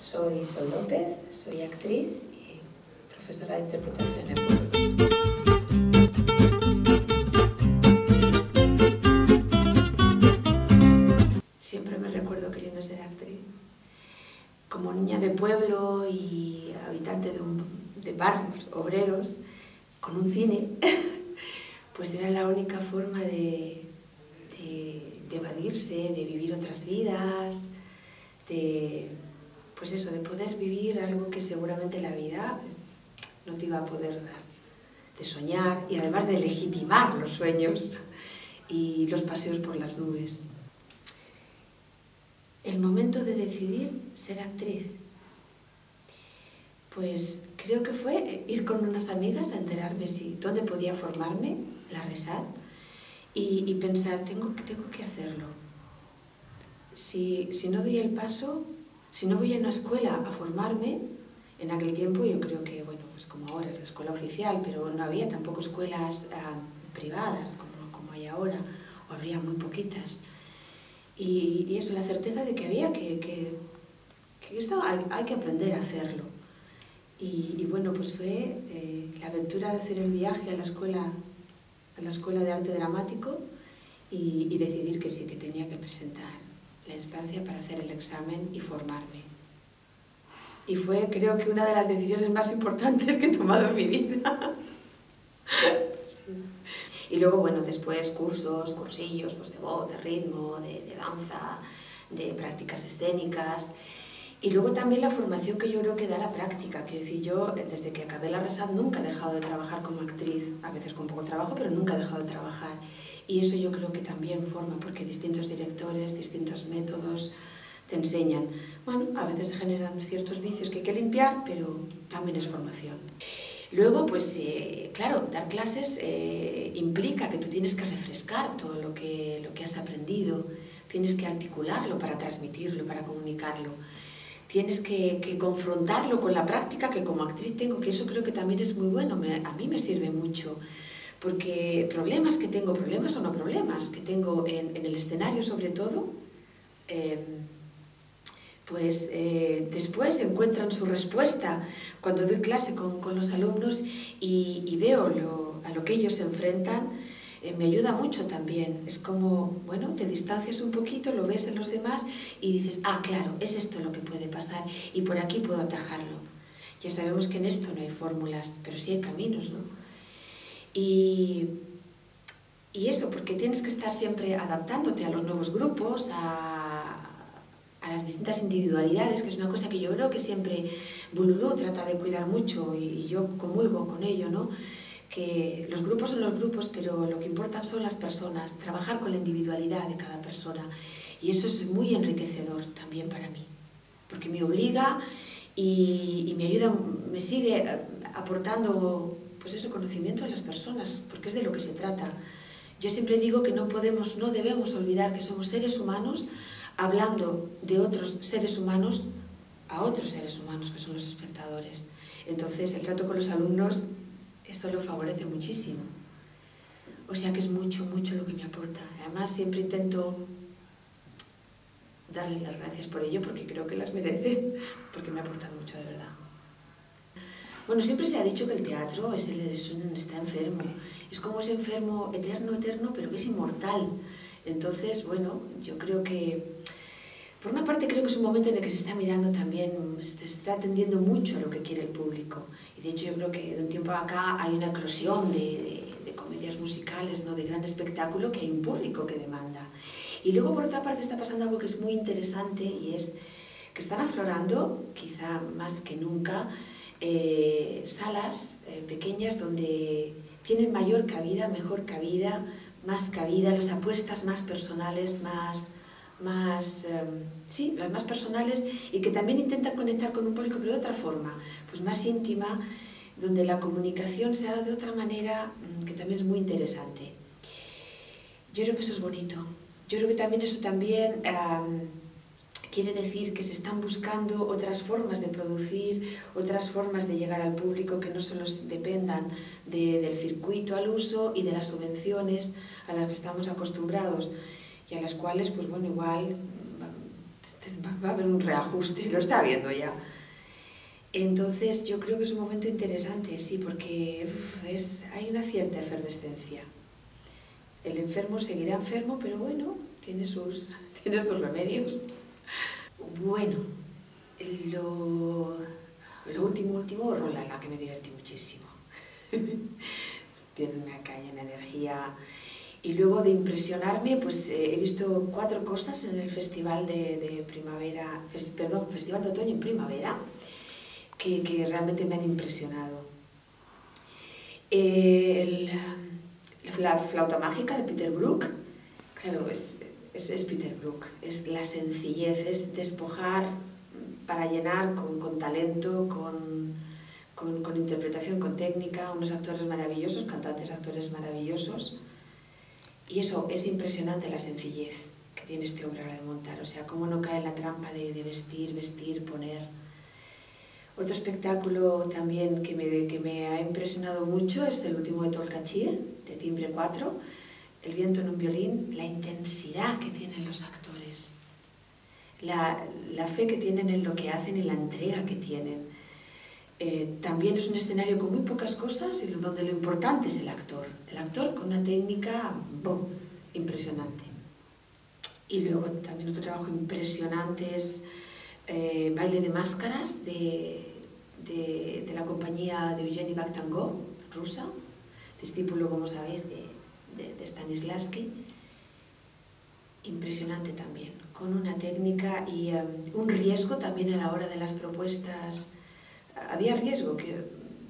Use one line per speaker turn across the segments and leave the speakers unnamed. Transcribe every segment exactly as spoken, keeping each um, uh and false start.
Soy Sol López, soy actriz y profesora de interpretación en público. Siempre me recuerdo queriendo ser actriz. Como niña de pueblo y habitante de, un, de barrios obreros, con un cine, pues era la única forma de, de, de evadirse, de vivir otras vidas, de, pues eso, de poder vivir algo que seguramente la vida no te iba a poder dar, de soñar y además de legitimar los sueños y los paseos por las nubes. El momento de decidir ser actriz, pues creo que fue ir con unas amigas a enterarme si, dónde podía formarme, la RESAD, y, y pensar, tengo que, tengo que hacerlo. Si, si no doy el paso, si no voy a una escuela a formarme, en aquel tiempo yo creo que, bueno, pues como ahora es la escuela oficial, pero no había tampoco escuelas uh, privadas como, como hay ahora, o habría muy poquitas. Y, y eso, la certeza de que había que, que, que esto hay, hay que aprender a hacerlo. Y, y bueno, pues fue eh, la aventura de hacer el viaje a la escuela, a la escuela de arte dramático y, y decidir que sí, que tenía que presentar la instancia para hacer el examen y formarme. Y fue, creo que, una de las decisiones más importantes que he tomado en mi vida. Sí. Y luego, bueno, después cursos, cursillos pues de voz, de ritmo, de, de danza, de prácticas escénicas. Y luego también la formación que yo creo que da la práctica. Quiero decir, yo desde que acabé la RESAD nunca he dejado de trabajar como actriz, a veces con poco trabajo, pero nunca he dejado de trabajar. Y eso yo creo que también forma, porque distintos directores, distintos métodos te enseñan. Bueno, a veces se generan ciertos vicios que hay que limpiar, pero también es formación. Luego, pues eh, claro, dar clases eh, implica que tú tienes que refrescar todo lo que, lo que has aprendido, tienes que articularlo para transmitirlo, para comunicarlo. Tienes que, que confrontarlo con la práctica que como actriz tengo, que eso creo que también es muy bueno, me, a mí me sirve mucho, porque problemas que tengo, problemas o no problemas, que tengo en, en el escenario sobre todo, eh, pues eh, después encuentran su respuesta cuando doy clase con, con los alumnos y, y veo lo, a lo que ellos se enfrentan. Eh, me ayuda mucho también, es como, bueno, te distancias un poquito, lo ves en los demás y dices, ah, claro, es esto lo que puede pasar y por aquí puedo atajarlo. Ya sabemos que en esto no hay fórmulas, pero sí hay caminos, ¿no? Y, y eso, porque tienes que estar siempre adaptándote a los nuevos grupos, a, a las distintas individualidades, que es una cosa que yo creo que siempre Bululú trata de cuidar mucho y, y yo comulgo con ello, ¿no? Que los grupos son los grupos, pero lo que importan son las personas, trabajar con la individualidad de cada persona. Y eso es muy enriquecedor también para mí, porque me obliga y, y me ayuda, me sigue aportando pues eso, conocimiento a las personas, porque es de lo que se trata. Yo siempre digo que no podemos, no debemos olvidar que somos seres humanos hablando de otros seres humanos a otros seres humanos, que son los espectadores. Entonces, el trato con los alumnos eso lo favorece muchísimo. O sea que es mucho, mucho lo que me aporta. Además, siempre intento darles las gracias por ello, porque creo que las merecen, porque me aportan mucho, de verdad. Bueno, siempre se ha dicho que el teatro es el, es un, está enfermo. Es como ese enfermo eterno, eterno, pero que es inmortal. Entonces, bueno, yo creo que... Por una parte creo que es un momento en el que se está mirando también, se está atendiendo mucho a lo que quiere el público. Y de hecho yo creo que de un tiempo acá hay una eclosión de, de, de comedias musicales, ¿no? De gran espectáculo, que hay un público que demanda. Y luego por otra parte está pasando algo que es muy interesante y es que están aflorando, quizá más que nunca, eh, salas eh, pequeñas donde tienen mayor cabida, mejor cabida, más cabida, las apuestas más personales, más... más, eh, sí, las más personales y que también intentan conectar con un público, pero de otra forma, pues más íntima, donde la comunicación se da de otra manera, que también es muy interesante. Yo creo que eso es bonito. Yo creo que también eso también eh, quiere decir que se están buscando otras formas de producir, otras formas de llegar al público que no solo dependan de, del circuito al uso y de las subvenciones a las que estamos acostumbrados, y a las cuales, pues bueno, igual va a haber un reajuste, lo está viendo ya. Entonces yo creo que es un momento interesante, sí, porque uf, es, hay una cierta efervescencia. El enfermo seguirá enfermo, pero bueno, tiene sus, tiene sus remedios. Bueno, lo, lo último, último, Rolala, que me divertí muchísimo. Tiene una caña, una energía. Y luego de impresionarme, pues eh, he visto cuatro cosas en el festival de, de primavera, fest, perdón, festival de otoño y primavera, que, que realmente me han impresionado. Eh, el, la flauta mágica de Peter Brook, claro, es, es, es Peter Brook, es la sencillez, es despojar para llenar con, con talento, con, con, con interpretación, con técnica, unos actores maravillosos, cantantes, actores maravillosos. Y eso, es impresionante la sencillez que tiene este hombre a la hora de montar, o sea, cómo no cae en la trampa de, de vestir, vestir, poner. Otro espectáculo también que me, que me ha impresionado mucho es el último de Tolkachir, de Timbre cuatro, El viento en un violín, la intensidad que tienen los actores, la, la fe que tienen en lo que hacen y la entrega que tienen. Eh, también es un escenario con muy pocas cosas y donde lo importante es el actor. El actor con una técnica ¡boom!, impresionante. Y luego también otro trabajo impresionante es eh, Baile de máscaras de, de, de la compañía de Eugeni Vakhtangov, rusa, discípulo, como sabéis, de, de, de Stanislavski. Impresionante también, con una técnica y um, un riesgo también a la hora de las propuestas. Había riesgo que...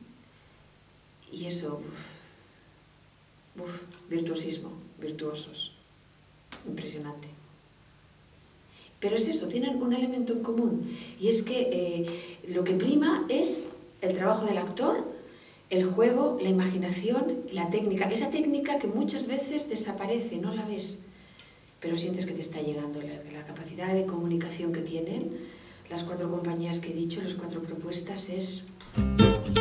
Y eso, uf, uf, virtuosismo, virtuosos, impresionante. Pero es eso, tienen un elemento en común, y es que eh, lo que prima es el trabajo del actor, el juego, la imaginación, la técnica. Esa técnica que muchas veces desaparece, no la ves, pero sientes que te está llegando. La, la capacidad de comunicación que tienen las cuatro compañías que he dicho, las cuatro propuestas, es